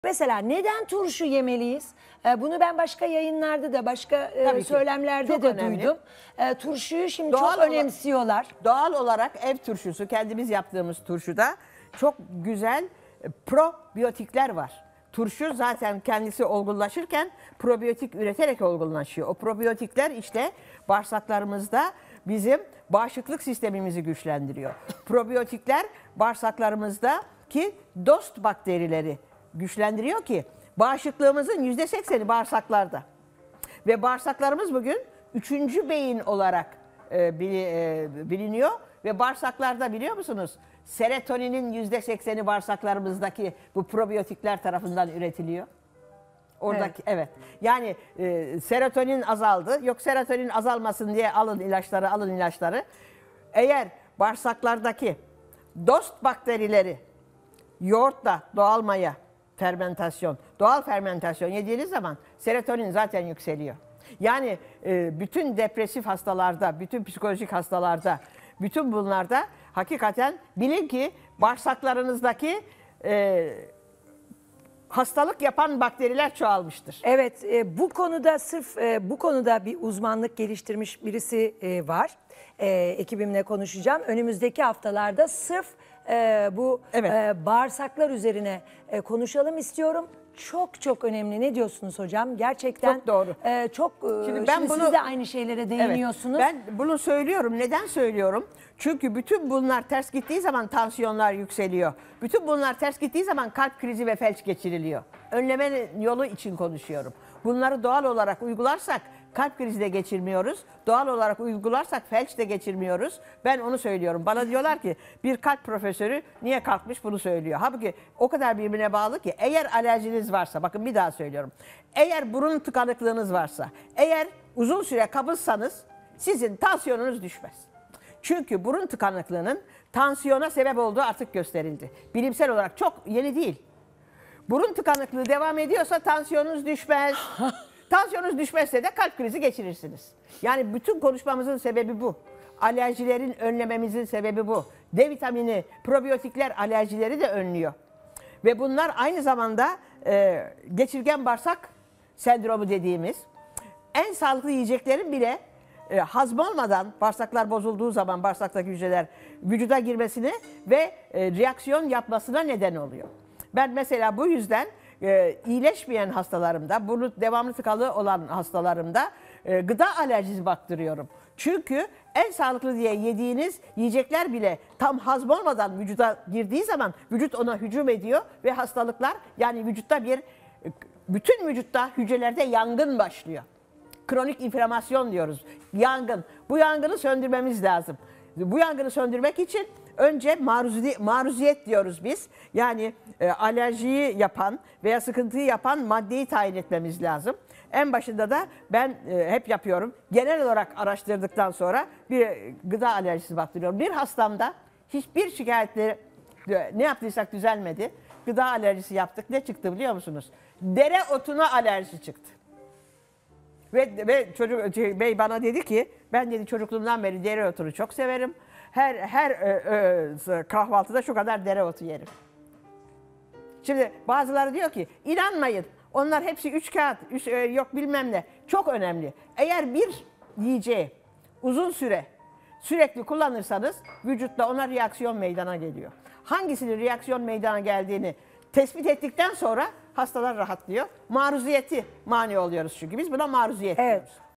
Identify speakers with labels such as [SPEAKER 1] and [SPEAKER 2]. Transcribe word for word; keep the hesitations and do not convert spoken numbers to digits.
[SPEAKER 1] Mesela neden turşu yemeliyiz? Ee, bunu ben başka yayınlarda da başka e, söylemlerde
[SPEAKER 2] Çok
[SPEAKER 1] de
[SPEAKER 2] önemli.
[SPEAKER 1] duydum. Ee, turşuyu şimdi
[SPEAKER 2] Doğal
[SPEAKER 1] çok
[SPEAKER 2] olarak-
[SPEAKER 1] önemsiyorlar.
[SPEAKER 2] Doğal olarak ev turşusu, kendimiz yaptığımız turşuda çok güzel e, probiyotikler var. Turşu zaten kendisi olgunlaşırken probiyotik üreterek olgunlaşıyor. O probiyotikler işte bağırsaklarımızda bizim bağışıklık sistemimizi güçlendiriyor. Probiyotikler bağırsaklarımızdaki dost bakterileri güçlendiriyor ki bağışıklığımızın yüzde sekseni bağırsaklarda. Ve bağırsaklarımız bugün üçüncü beyin olarak e, bili, e, biliniyor. Ve bağırsaklarda biliyor musunuz? Serotoninin yüzde sekseni bağırsaklarımızdaki bu probiyotikler tarafından üretiliyor. Oradaki evet. evet. Yani e, serotonin azaldı. Yok serotonin azalmasın diye alın ilaçları, alın ilaçları. Eğer bağırsaklardaki dost bakterileri yoğurtla doğal maya, fermentasyon, doğal fermentasyon yediğiniz zaman serotonin zaten yükseliyor. Yani e, bütün depresif hastalarda, bütün psikolojik hastalarda, bütün bunlarda hakikaten bilin ki bağırsaklarınızdaki e, hastalık yapan bakteriler çoğalmıştır.
[SPEAKER 1] Evet, e, bu konuda sırf e, bu konuda bir uzmanlık geliştirmiş birisi e, var. E, ekibimle konuşacağım. Önümüzdeki haftalarda sırf e, bu
[SPEAKER 2] Evet.
[SPEAKER 1] e, bağırsaklar üzerine e, konuşalım istiyorum. Çok çok önemli. Ne diyorsunuz hocam? Gerçekten
[SPEAKER 2] Çok doğru.
[SPEAKER 1] E, çok. e,
[SPEAKER 2] Şimdi ben
[SPEAKER 1] şimdi
[SPEAKER 2] bunu-
[SPEAKER 1] siz de aynı şeylere değiniyorsunuz.
[SPEAKER 2] Evet, ben bunu söylüyorum. Neden söylüyorum? Çünkü bütün bunlar ters gittiği zaman tansiyonlar yükseliyor. Bütün bunlar ters gittiği zaman kalp krizi ve felç geçiriliyor. Önleme yolu için konuşuyorum. Bunları doğal olarak uygularsak kalp krizi de geçirmiyoruz. Doğal olarak uygularsak felç de geçirmiyoruz. Ben onu söylüyorum. Bana diyorlar ki bir kalp profesörü niye kalkmış bunu söylüyor. Halbuki o kadar birbirine bağlı ki eğer alerjiniz varsa, bakın bir daha söylüyorum. Eğer burun tıkanıklığınız varsa, eğer uzun süre kabızsanız sizin tansiyonunuz düşmez. Çünkü burun tıkanıklığının tansiyona sebep olduğu artık gösterildi. Bilimsel olarak çok yeni değil. Burun tıkanıklığı devam ediyorsa tansiyonunuz düşmez. Tansiyonunuz düşmezse de kalp krizi geçirirsiniz. Yani bütün konuşmamızın sebebi bu. Alerjilerin önlememizin sebebi bu. D vitamini, probiyotikler alerjileri de önlüyor. Ve bunlar aynı zamanda e, geçirgen bağırsak sendromu dediğimiz en sağlıklı yiyeceklerin bile e, hazm olmadan bağırsaklar bozulduğu zaman bağırsaktaki hücreler vücuda girmesine ve e, reaksiyon yapmasına neden oluyor. Ben mesela bu yüzden e, iyileşmeyen hastalarımda, burnu devamlı tıkalı olan hastalarımda e, gıda alerjisi baktırıyorum. Çünkü en sağlıklı diye yediğiniz yiyecekler bile tam hazm olmadan vücuda girdiği zaman vücut ona hücum ediyor ve hastalıklar, yani vücutta bir, bütün vücutta hücrelerde yangın başlıyor. Kronik inflamasyon diyoruz. Yangın. Bu yangını söndürmemiz lazım. Bu yangını söndürmek için önce maruziyet, maruziyet diyoruz biz. Yani e, alerjiyi yapan veya sıkıntıyı yapan maddeyi tayin etmemiz lazım. En başında da ben e, hep yapıyorum. Genel olarak araştırdıktan sonra bir gıda alerjisi baktırıyorum. Bir hastamda hiçbir şikayetleri ne yaptıysak düzelmedi. Gıda alerjisi yaptık. Ne çıktı biliyor musunuz? Dereotuna alerji çıktı. Ve, ve çocuk bey bana dedi ki ben dedi çocukluğumdan beri dereotunu çok severim. Her her e, e, kahvaltıda şu kadar dereotu yerim. Şimdi bazıları diyor ki inanmayın. Onlar hepsi üç kağıt, üç, e, yok bilmem ne. Çok önemli. Eğer bir yiyeceği uzun süre sürekli kullanırsanız vücutta ona reaksiyon meydana geliyor. Hangisinin reaksiyon meydana geldiğini tespit ettikten sonra hastalar rahatlıyor. Maruziyeti mani oluyoruz çünkü biz buna maruziyet
[SPEAKER 1] Evet.
[SPEAKER 2] diyoruz.